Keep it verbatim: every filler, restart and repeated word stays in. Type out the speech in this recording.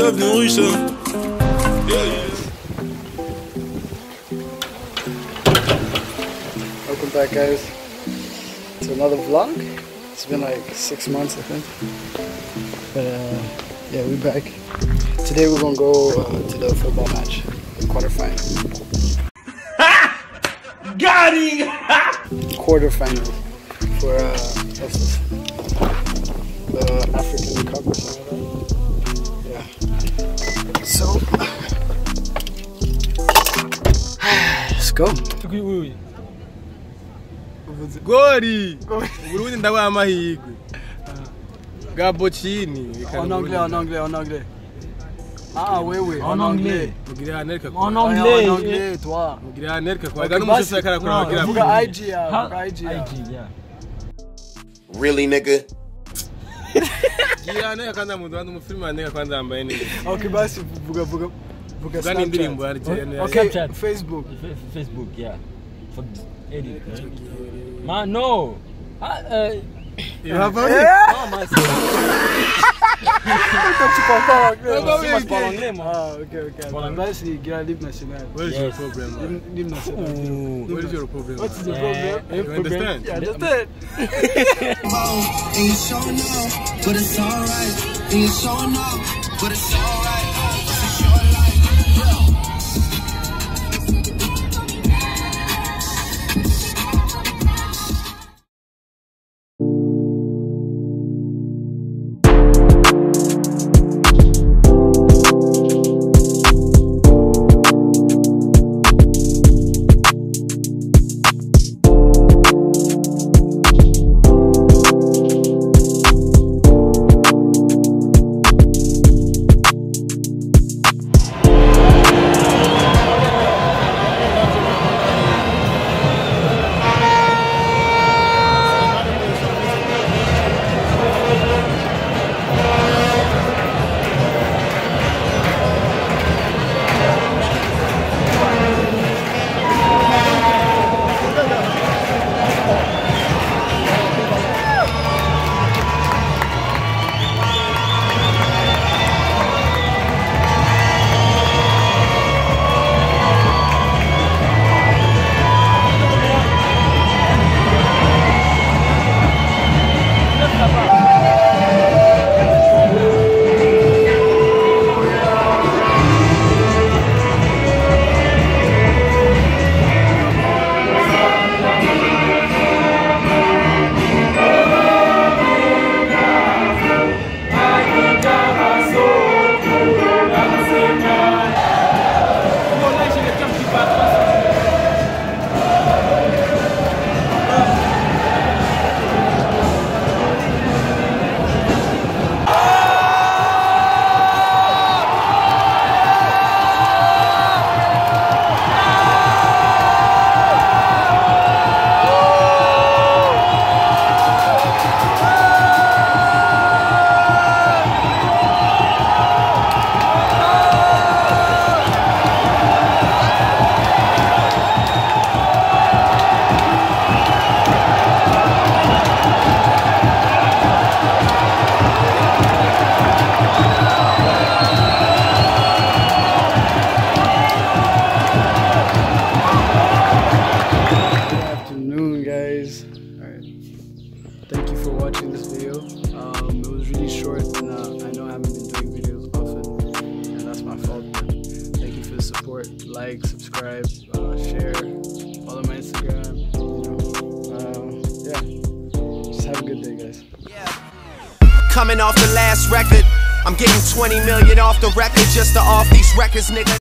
bienvenue en russe. Welcome back, guys, to another vlog. It's been like six months, I think. But uh, yeah, we're back. Today we're gonna go uh, to the football match, the quarterfinal. Got him! Quarterfinal for uh, what's this? The African Cup or something like that. Yeah. So let's go. Gori! Burundi ndawa amahirwe. Gabon. En anglais, en anglais, en anglais. Ah oui, oui, en anglais. En anglais, en anglais, toi. I G, yeah. Really, nigga? Okay, basi buga buga buga Snapchat. Okay, Facebook. Facebook, yeah. For edit. Man, no. Uh, uh, you have a no, man. Ah, okay, okay. Basi, get leave national. What is your problem? Leave national. What is your problem? What is the problem? You understand? Yeah, understand. Ain't showing up, but it's alright. Ain't showing up, but it's alright. It's your life. Thank you for watching this video. Um, it was really short, and uh, I know I haven't been doing videos often, and that's my fault. But thank you for the support. Like, subscribe, uh, share, follow my Instagram. You know, uh, yeah. Just have a good day, guys. Yeah. Coming off the last record, I'm getting twenty million off the record just to off these records, nigga.